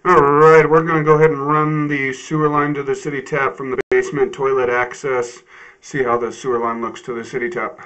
Alright, we're going to go ahead and run the sewer line to the city tap from the basement toilet access. See how the sewer line looks to the city tap.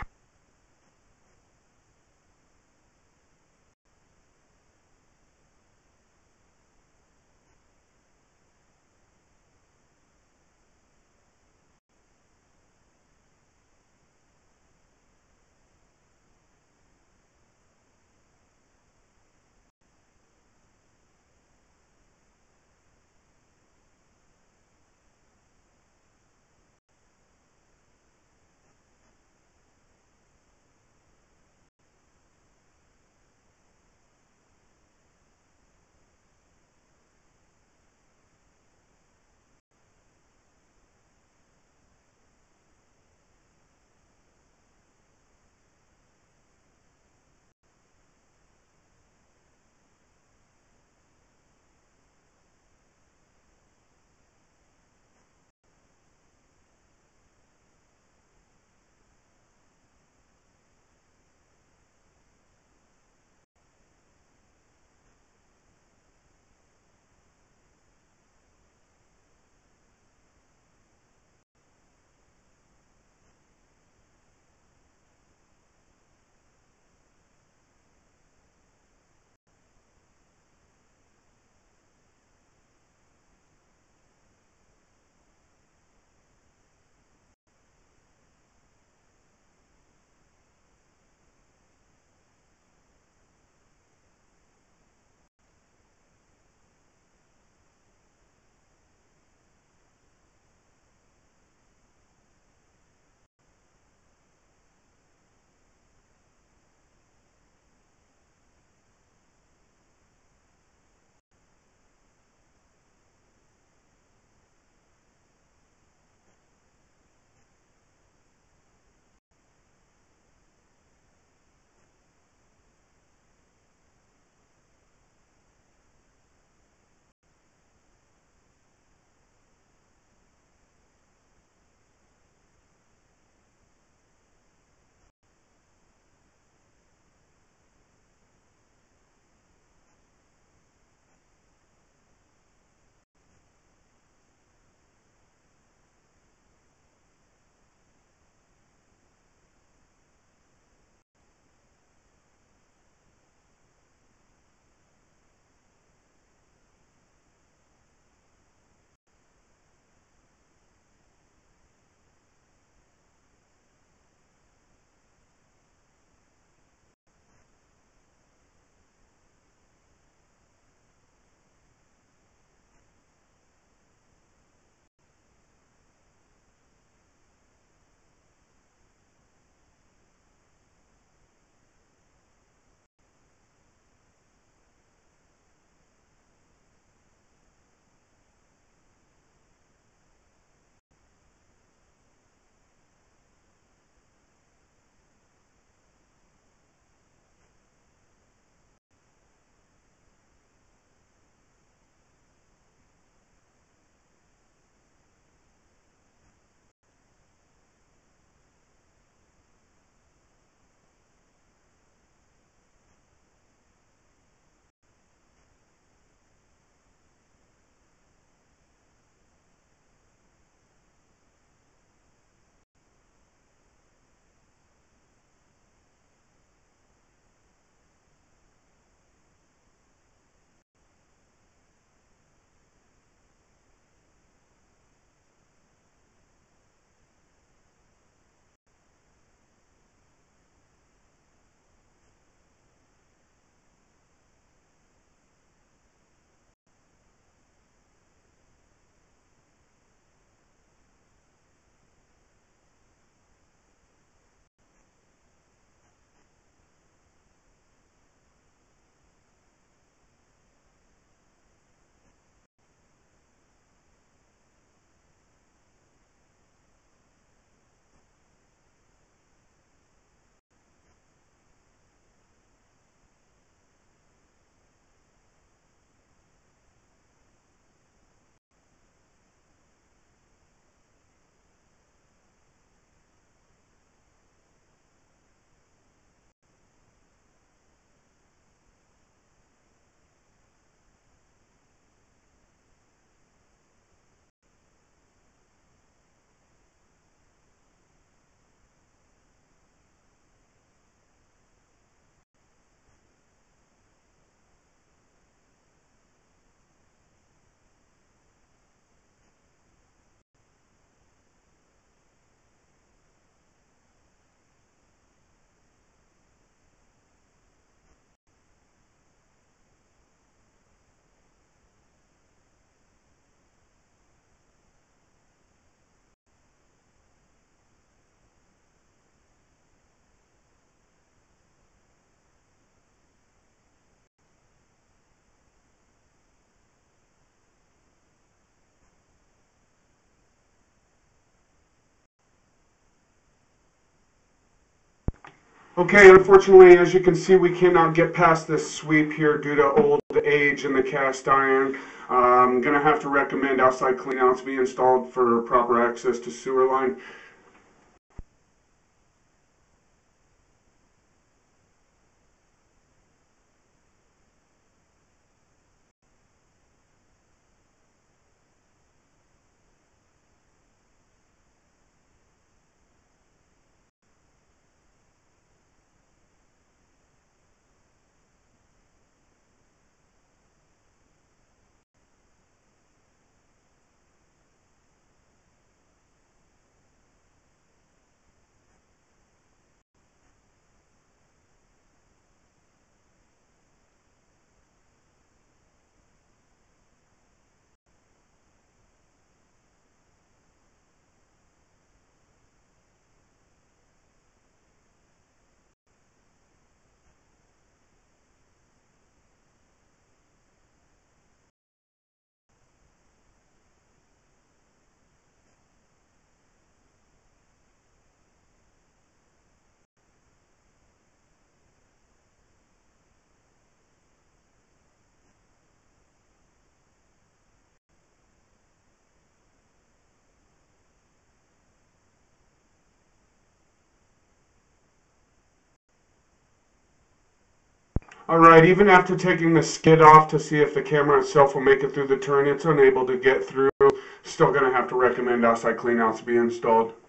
Okay, unfortunately, as you can see, we cannot get past this sweep here due to old age in the cast iron. I'm going to have to recommend outside cleanouts be installed for proper access to sewer line. Alright, even after taking the skid off to see if the camera itself will make it through the turn, it's unable to get through. Still going to have to recommend outside cleanouts be installed.